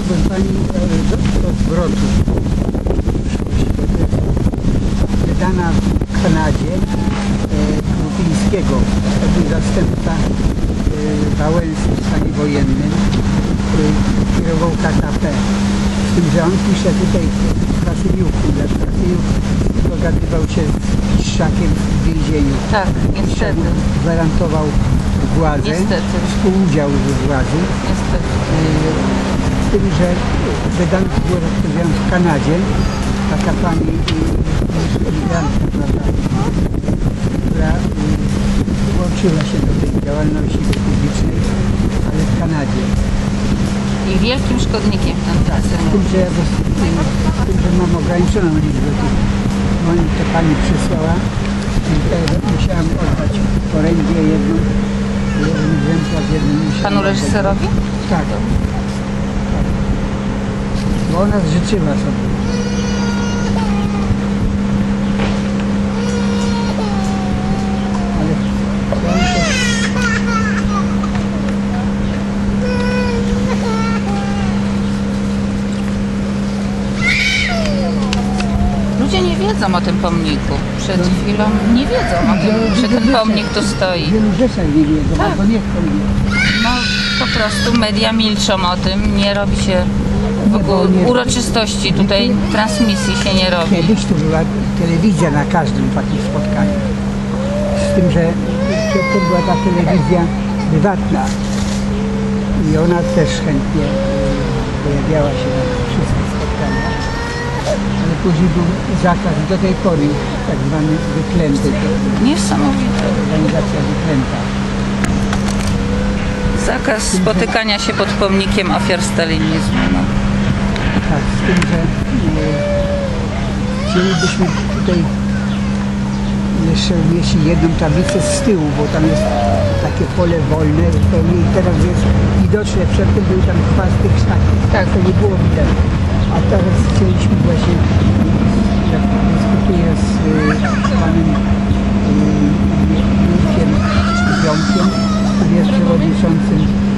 Chciałbym Pani do zwrotu. Wydana w Kanadzie Krupińskiego, to był zastępca Wałęsy w stanie wojennym, który kierował KKP. Z tym, że on pisze tutaj w Wasyliuku, Wasyliuk dogadywał się z Kiszczakiem w więzieniu. Tak, niestety. Gwarantował władzę, Niestety. współudział we władzy. Niestety. Z tym, że wydany było, jak powiedziałem, w Kanadzie, taka pani imigrantka, prawda, która włączyła się do tej działalności publicznej, ale w Kanadzie. I wielkim szkodnikiem ten Z tym, że ja z tym, że mam ograniczoną liczbę tych, to pani przysłała, i musiałam oddać porędzie jeden egzemplarz, jeden Panu reżyserowi? Tak. Bo ona życzyła sobie. Ale ja muszę... Ludzie nie wiedzą o tym pomniku. Przed chwilą nie wiedzą o tym, że ten pomnik tu stoi. W wielu rzeczach nie wiedzą, Tak. albo nie chcą wiedzieć. No po prostu media milczą o tym, nie robi się w ogóle uroczystości, tutaj transmisji się nie robi. Kiedyś tu była telewizja na każdym takim spotkaniu. Z tym, że przedtem była ta telewizja prywatna i ona też chętnie pojawiała się na tych wszystkich spotkaniach. Ale później był zakaz i do tej pory tak zwany wyklęty, Niesamowite. organizacja wyklęta. Zakaz spotykania się pod pomnikiem ofiar stalinizmu. No. Tak, z tym, że chcielibyśmy tutaj jeszcze umieścić jedną tablicę z tyłu, bo tam jest takie pole wolne zupełnie i teraz jest widoczne, przedtem były tam chwasty krzaki, Tak. to nie było widać. A teraz chcieliśmy właśnie, jak dyskutuję z panem Jurkiem Szczypiąkiem, który jest przewodniczącym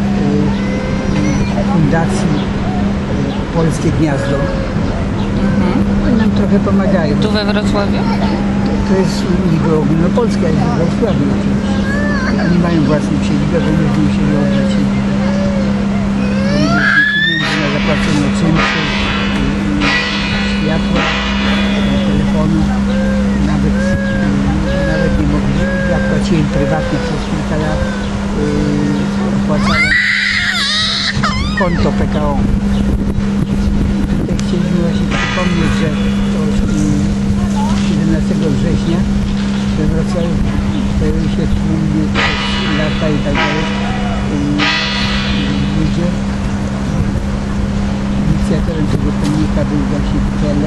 Fundacji Polskie Gniazdo. Oni nam trochę pomagają. Tu we Wrocławiu? To jest niby ogólnopolskie, ale w Wrocławiu oczywiście. Oni mają własną siedzibę, bo myśmy musieli oddać siedzibę. Pieniędzy na zapłacenie czynszu, światła, telefonu. Nawet nie mogliśmy. Ja płaciłem prywatnie przez kilka lat. Opłacałem konto PKO. Tutaj chcieliśmy właśnie przypomnieć, że to 17 września we Wrocławiu pojawiły się tłumy lata i tak dalej. Ludzie. Inicjatorem tego pomnika był właśnie Tele.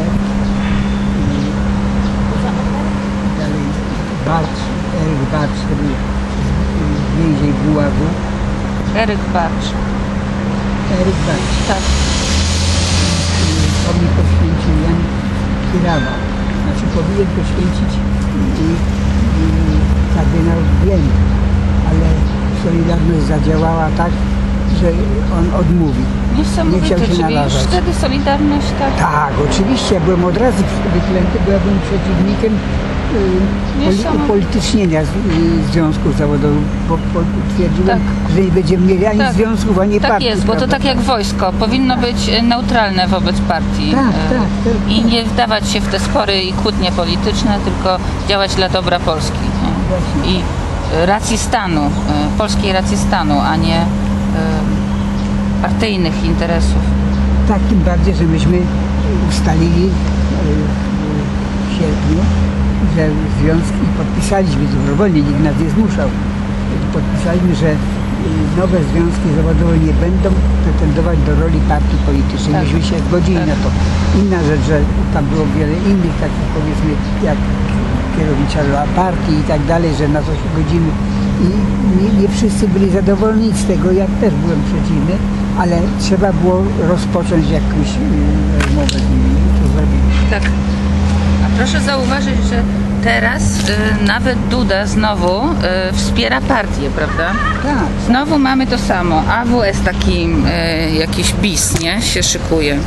Dalej Barcz, Eryk Barcz, to był więzień Gułagu. Eryk Barcz. Eryk Barcz. Tak. Pomnik poświęcił Jan Kirawa. Znaczy powinien poświęcić kardynał Glenn, ale Solidarność zadziałała tak, że on odmówił. Nie Niesamowite, chciał się czyli już narażać. wtedy Solidarność tak? Tak, oczywiście. Ja byłem od razu wyklęty, bo ja byłem przeciwnikiem Niesamowite. upolitycznienia związków zawodowych, bo twierdziłem, Tak. że nie będziemy mieli ani Tak. związków, ani Tak partii. jest, bo to prawda? tak jak wojsko, powinno być neutralne wobec partii Tak, tak. i nie wdawać się w te spory i kłótnie polityczne, tylko działać dla dobra Polski i racji stanu, polskiej racji stanu, a nie partyjnych interesów. Tak, tym bardziej, że myśmy ustalili w sierpniu, że związki podpisaliśmy dobrowolnie, nikt nas nie zmuszał. Podpisaliśmy, że nowe związki zawodowe nie będą pretendować do roli partii politycznej. Tak. Myśmy się zgodzili Tak. na to. Inna rzecz, że tam było wiele innych takich, powiedzmy, jak kierownicza rola partii i tak dalej, że na to się godzimy. I nie wszyscy byli zadowoleni z tego, ja też byłem przeciwny, ale trzeba było rozpocząć jakąś rozmowę z nimi i to zrobili. Tak. A proszę zauważyć, że teraz nawet Duda znowu wspiera partię, prawda? Tak. Znowu mamy to samo. AWS taki jakiś bis, nie? Się szykuje.